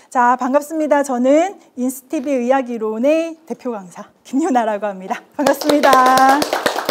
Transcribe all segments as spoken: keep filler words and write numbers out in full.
자, 반갑습니다. 저는 인스티비 의학이론의 대표 강사 김유나라고 합니다. 반갑습니다.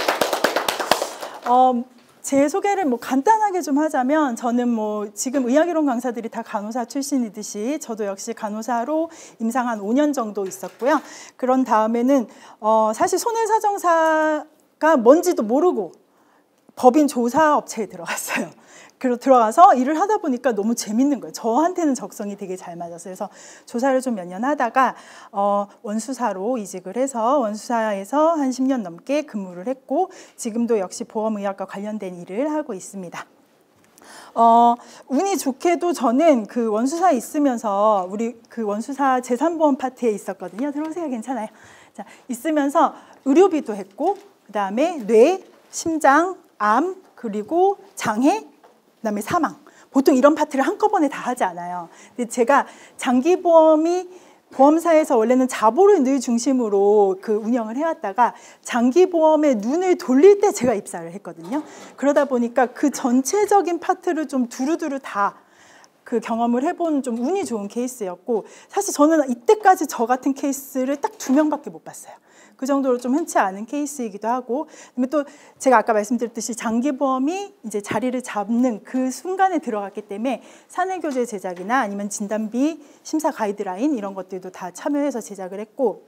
어, 제 소개를 뭐 간단하게 좀 하자면, 저는 뭐 지금 의학이론 강사들이 다 간호사 출신이듯이 저도 역시 간호사로 임상 한 오 년 정도 있었고요. 그런 다음에는 어, 사실 손해사정사가 뭔지도 모르고 법인 조사 업체에 들어갔어요. 그리고 들어가서 일을 하다 보니까 너무 재밌는 거예요. 저한테는 적성이 되게 잘 맞았어요. 그래서 조사를 좀 몇 년 하다가 어, 원수사로 이직을 해서 원수사에서 한 십 년 넘게 근무를 했고, 지금도 역시 보험의학과 관련된 일을 하고 있습니다. 어, 운이 좋게도 저는 그 원수사에 있으면서, 우리 그 원수사 재산보험 파트에 있었거든요. 들어오세요. 괜찮아요. 자, 있으면서 의료비도 했고, 그 다음에 뇌, 심장, 암, 그리고 장애, 그다음에 사망. 보통 이런 파트를 한꺼번에 다 하지 않아요. 근데 제가 장기보험이 보험사에서 원래는 자보를 늘 중심으로 그 운영을 해왔다가 장기보험에 눈을 돌릴 때 제가 입사를 했거든요. 그러다 보니까 그 전체적인 파트를 좀 두루두루 다 그 경험을 해본 좀 운이 좋은 케이스였고, 사실 저는 이때까지 저 같은 케이스를 딱 두 명밖에 못 봤어요. 그 정도로 좀 흔치 않은 케이스이기도 하고, 그다음에 또 제가 아까 말씀드렸듯이 장기보험이 이제 자리를 잡는 그 순간에 들어갔기 때문에 사내교재 제작이나 아니면 진단비 심사 가이드라인 이런 것들도 다 참여해서 제작을 했고,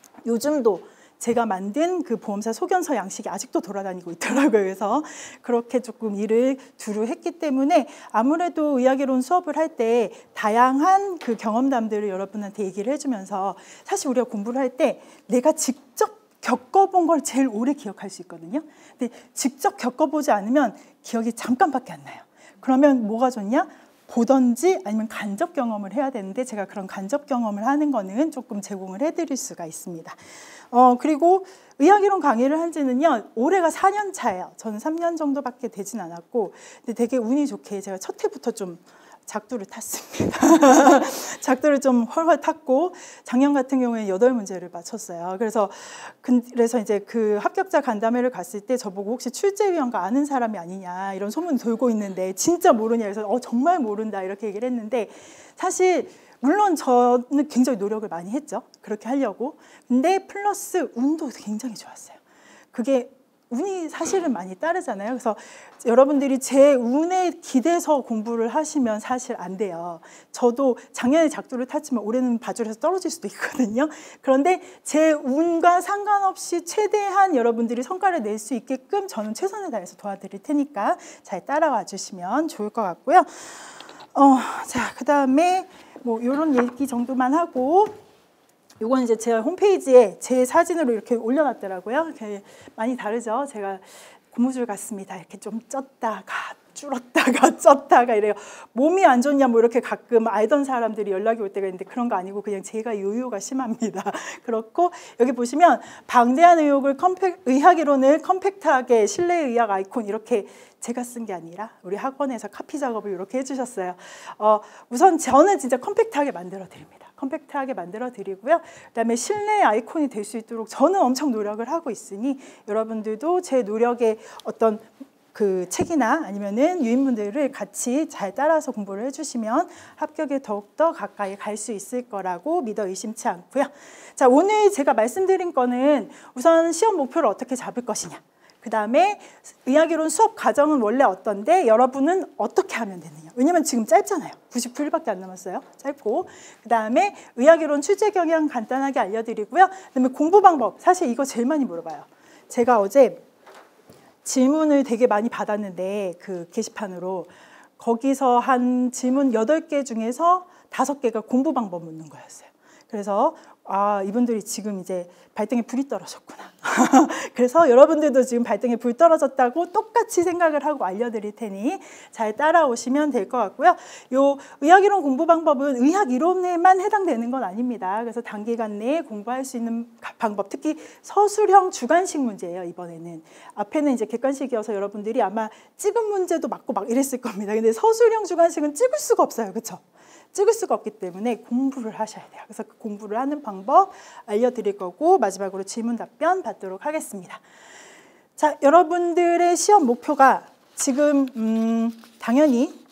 요즘도 제가 만든 그 보험사 소견서 양식이 아직도 돌아다니고 있더라고요. 그래서 그렇게 조금 일을 두루 했기 때문에 아무래도 의학이론 수업을 할 때 다양한 그 경험담들을 여러분한테 얘기를 해주면서, 사실 우리가 공부를 할 때 내가 직접 겪어본 걸 제일 오래 기억할 수 있거든요. 근데 직접 겪어보지 않으면 기억이 잠깐밖에 안 나요. 그러면 뭐가 좋냐? 보던지 아니면 간접 경험을 해야 되는데, 제가 그런 간접 경험을 하는 거는 조금 제공을 해드릴 수가 있습니다. 어, 그리고 의학이론 강의를 한 지는요, 올해가 사 년 차예요. 저는 삼 년 정도밖에 되진 않았고, 근데 되게 운이 좋게 제가 첫 해부터 좀 작두를 탔습니다. 작두를 좀 헐헐 탔고, 작년 같은 경우에 여덟 문제를 맞췄어요. 그래서, 그래서 이제 그 합격자 간담회를 갔을 때 저보고 혹시 출제위원과 아는 사람이 아니냐 이런 소문이 돌고 있는데 진짜 모르냐, 그래서 어, 정말 모른다 이렇게 얘기를 했는데, 사실 물론 저는 굉장히 노력을 많이 했죠. 그렇게 하려고. 근데 플러스 운도 굉장히 좋았어요. 그게 운이 사실은 많이 따르잖아요. 그래서 여러분들이 제 운에 기대서 공부를 하시면 사실 안 돼요. 저도 작년에 작두를 탔지만 올해는 바줄에서 떨어질 수도 있거든요. 그런데 제 운과 상관없이 최대한 여러분들이 성과를 낼 수 있게끔 저는 최선을 다해서 도와드릴 테니까 잘 따라와 주시면 좋을 것 같고요. 어, 자, 그 다음에 뭐 이런 얘기 정도만 하고, 이건 이제 제 홈페이지에 제 사진으로 이렇게 올려놨더라고요. 이렇게 많이 다르죠. 제가 고무줄 같습니다. 이렇게 좀 쪘다가 줄었다가 쪘다가 이래요. 몸이 안 좋냐 뭐 이렇게 가끔 알던 사람들이 연락이 올 때가 있는데, 그런 거 아니고 그냥 제가 요요가 심합니다. 그렇고 여기 보시면 방대한 의혹을 컴팩, 의학이론을 컴팩트하게 실내의학 아이콘, 이렇게 제가 쓴 게 아니라 우리 학원에서 카피 작업을 이렇게 해주셨어요. 어, 우선 저는 진짜 컴팩트하게 만들어 드립니다. 컴팩트하게 만들어 드리고요. 그다음에 실내 아이콘이 될 수 있도록 저는 엄청 노력을 하고 있으니, 여러분들도 제 노력의 어떤 그 책이나 아니면은 유인문들을 같이 잘 따라서 공부를 해주시면 합격에 더욱더 가까이 갈 수 있을 거라고 믿어 의심치 않고요. 자, 오늘 제가 말씀드린 거는 우선 시험 목표를 어떻게 잡을 것이냐, 그 다음에 의학이론 수업 과정은 원래 어떤데 여러분은 어떻게 하면 되느냐. 왜냐면 지금 짧잖아요. 구십구 일밖에 안 남았어요. 짧고. 그 다음에 의학이론 출제 경향 간단하게 알려드리고요. 그 다음에 공부 방법. 사실 이거 제일 많이 물어봐요. 제가 어제 질문을 되게 많이 받았는데, 그 게시판으로 거기서 한 질문 여덟 개 중에서 다섯 개가 공부 방법 묻는 거였어요. 그래서 아, 이분들이 지금 이제 발등에 불이 떨어졌구나. 그래서 여러분들도 지금 발등에 불 떨어졌다고 똑같이 생각을 하고 알려드릴 테니 잘 따라오시면 될 것 같고요. 요 의학이론 공부 방법은 의학이론에만 해당되는 건 아닙니다. 그래서 단기간 내에 공부할 수 있는 방법, 특히 서술형 주관식 문제예요. 이번에는 앞에는 이제 객관식이어서 여러분들이 아마 찍은 문제도 맞고 막 이랬을 겁니다. 근데 서술형 주관식은 찍을 수가 없어요. 그렇죠? 찍을 수가 없기 때문에 공부를 하셔야 돼요. 그래서 그 공부를 하는 방법 알려드릴 거고, 마지막으로 질문 답변 받도록 하겠습니다. 자, 여러분들의 시험 목표가 지금 음, 당연히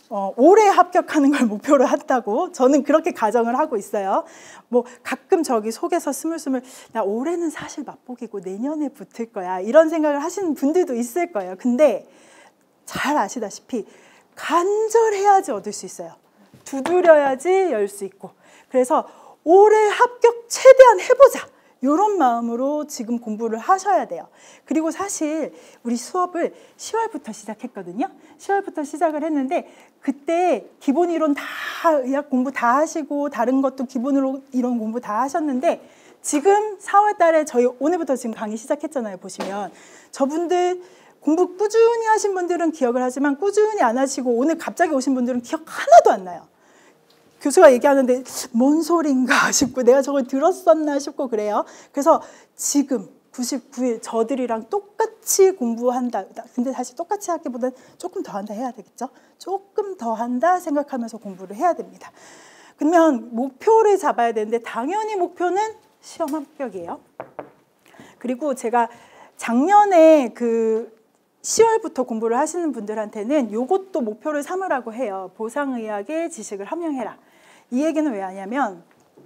어, 올해 합격하는 걸 목표로 한다고 저는 그렇게 가정을 하고 있어요. 뭐 가끔 저기 속에서 스물스물 나 올해는 사실 맛보기고 내년에 붙을 거야 이런 생각을 하시는 분들도 있을 거예요. 근데 잘 아시다시피 간절해야지 얻을 수 있어요. 두드려야지 열 수 있고. 그래서 올해 합격 최대한 해보자 이런 마음으로 지금 공부를 하셔야 돼요. 그리고 사실 우리 수업을 시월부터 시작했거든요. 시월부터 시작을 했는데 그때 기본 이론 다 의학 공부 다 하시고 다른 것도 기본 이론 공부 다 하셨는데 지금 사월 달에 저희 오늘부터 지금 강의 시작했잖아요. 보시면 저분들 공부 꾸준히 하신 분들은 기억을 하지만 꾸준히 안 하시고 오늘 갑자기 오신 분들은 기억 하나도 안 나요. 교수가 얘기하는데 뭔 소린가 싶고 내가 저걸 들었었나 싶고 그래요. 그래서 지금 구십구 일 저들이랑 똑같이 공부한다. 근데 사실 똑같이 하기보다는 조금 더 한다 해야 되겠죠. 조금 더 한다 생각하면서 공부를 해야 됩니다. 그러면 목표를 잡아야 되는데 당연히 목표는 시험 합격이에요. 그리고 제가 작년에 그 시월부터 공부를 하시는 분들한테는 이것도 목표를 삼으라고 해요. 보상의학의 지식을 함양해라. 이 얘기는 왜 하냐면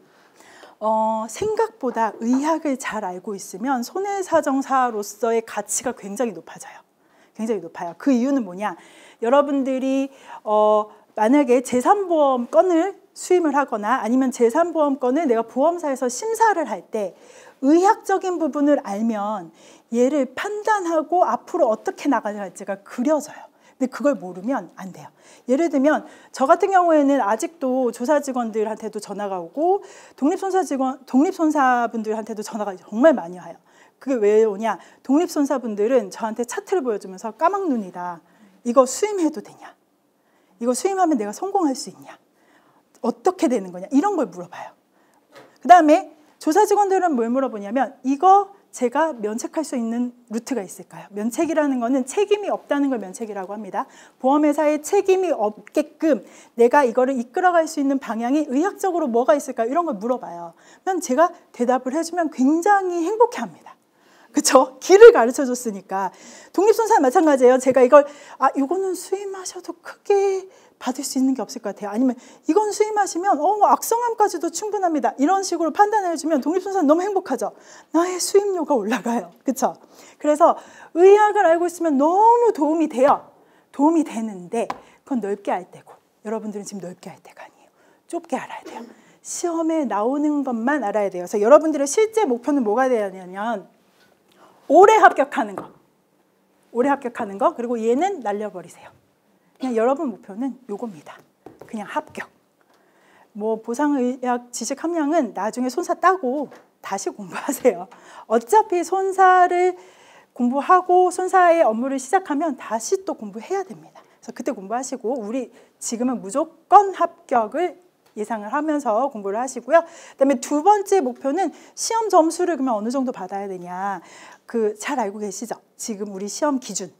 어, 생각보다 의학을 잘 알고 있으면 손해사정사로서의 가치가 굉장히 높아져요. 굉장히 높아요. 그 이유는 뭐냐? 여러분들이 어, 만약에 재산보험건을 수임을 하거나 아니면 재산보험건을 내가 보험사에서 심사를 할 때 의학적인 부분을 알면 얘를 판단하고 앞으로 어떻게 나가야 할지가 그려져요. 근데 그걸 모르면 안 돼요. 예를 들면 저 같은 경우에는 아직도 조사 직원들한테도 전화가 오고 독립손사 직원, 독립손사분들한테도 전화가 정말 많이 와요. 그게 왜 오냐? 독립손사분들은 저한테 차트를 보여주면서 까막눈이다. 이거 수임해도 되냐? 이거 수임하면 내가 성공할 수 있냐? 어떻게 되는 거냐? 이런 걸 물어봐요. 그 다음에 조사 직원들은 뭘 물어보냐면 이거 제가 면책할 수 있는 루트가 있을까요? 면책이라는 거는 책임이 없다는 걸 면책이라고 합니다. 보험회사에 책임이 없게끔 내가 이거를 이끌어갈 수 있는 방향이 의학적으로 뭐가 있을까요? 이런 걸 물어봐요. 그럼 제가 대답을 해주면 굉장히 행복해합니다. 그렇죠? 길을 가르쳐 줬으니까. 독립손사는 마찬가지예요. 제가 이걸 아 이거는 수임하셔도 크게 받을 수 있는 게 없을 것 같아요. 아니면 이건 수임하시면 어, 악성암까지도 충분합니다. 이런 식으로 판단해 주면 독립손사는 너무 행복하죠. 나의 수임료가 올라가요. 그렇죠? 그래서 의학을 알고 있으면 너무 도움이 돼요. 도움이 되는데 그건 넓게 알 때고 여러분들은 지금 넓게 알 때가 아니에요. 좁게 알아야 돼요. 시험에 나오는 것만 알아야 돼요. 그래서 여러분들의 실제 목표는 뭐가 되냐면 올해 합격하는 거. 올해 합격하는 거. 그리고 얘는 날려버리세요. 그냥 여러분 목표는 요겁니다. 그냥 합격. 뭐 보상의학 지식 함량은 나중에 손사 따고 다시 공부하세요. 어차피 손사를 공부하고 손사의 업무를 시작하면 다시 또 공부해야 됩니다. 그래서 그때 공부하시고 우리 지금은 무조건 합격을 예상을 하면서 공부를 하시고요. 그다음에 두 번째 목표는 시험 점수를 그러면 어느 정도 받아야 되냐. 그 잘 알고 계시죠? 지금 우리 시험 기준.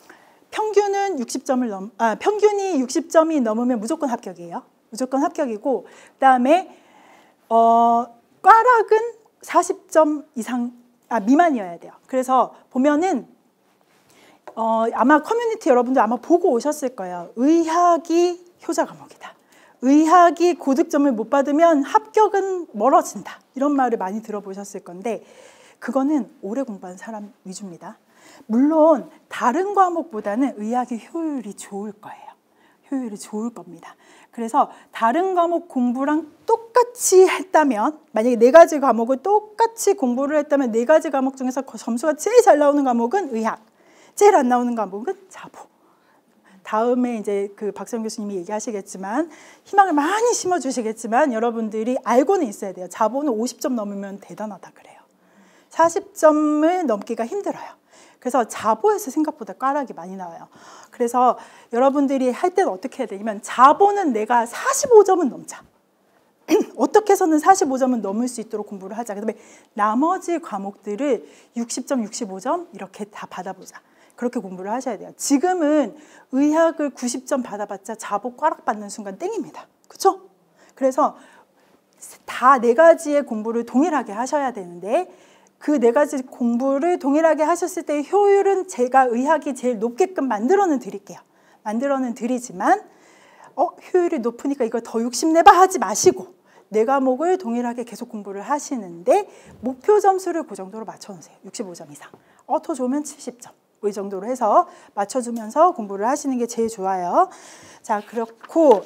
평균은 육십 점을 넘, 아, 평균이 육십 점이 넘으면 무조건 합격이에요. 무조건 합격이고, 그다음에 어, 꽈락은 사십 점 이상, 아, 미만이어야 돼요. 그래서 보면은 어, 아마 커뮤니티 여러분들 아마 보고 오셨을 거예요. 의학이 효자 과목이다. 의학이 고득점을 못 받으면 합격은 멀어진다. 이런 말을 많이 들어보셨을 건데 그거는 오래 공부한 사람 위주입니다. 물론 다른 과목보다는 의학의 효율이 좋을 거예요. 효율이 좋을 겁니다. 그래서 다른 과목 공부랑 똑같이 했다면 만약에 네 가지 과목을 똑같이 공부를 했다면 네 가지 과목 중에서 점수가 제일 잘 나오는 과목은 의학, 제일 안 나오는 과목은 자보. 다음에 이제 그 박세영 교수님이 얘기하시겠지만 희망을 많이 심어주시겠지만 여러분들이 알고는 있어야 돼요. 자보는 오십 점 넘으면 대단하다 그래요. 사십 점을 넘기가 힘들어요. 그래서 자보에서 생각보다 꽈락이 많이 나와요. 그래서 여러분들이 할 때는 어떻게 해야 되냐면 자보는 내가 사십오 점은 넘자. 어떻게 해서는 사십오 점은 넘을 수 있도록 공부를 하자. 그다음에 나머지 과목들을 육십 점, 육십오 점 이렇게 다 받아보자. 그렇게 공부를 하셔야 돼요. 지금은 의학을 구십 점 받아봤자 자보 꽈락 받는 순간 땡입니다. 그렇죠? 그래서 다 네 가지의 공부를 동일하게 하셔야 되는데 그 네 가지 공부를 동일하게 하셨을 때 효율은 제가 의학이 제일 높게끔 만들어는 드릴게요. 만들어는 드리지만 어, 효율이 높으니까 이걸 더 욕심내봐 하지 마시고 네 과목을 동일하게 계속 공부를 하시는데 목표 점수를 그 정도로 맞춰놓으세요. 육십오 점 이상. 어, 더 좋으면 칠십 점. 이 정도로 해서 맞춰주면서 공부를 하시는 게 제일 좋아요. 자, 그렇고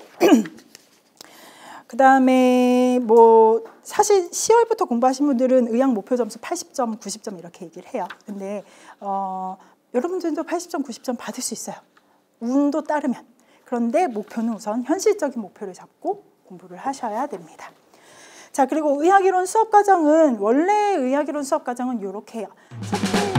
그 다음에 뭐 사실 시월부터 공부하신 분들은 의학 목표 점수 팔십 점, 구십 점 이렇게 얘기를 해요. 근데 어, 여러분들도 팔십 점, 구십 점 받을 수 있어요. 운도 따르면. 그런데 목표는 우선 현실적인 목표를 잡고 공부를 하셔야 됩니다. 자, 그리고 의학이론 수업 과정은 원래 의학이론 수업 과정은 이렇게 해요. 첫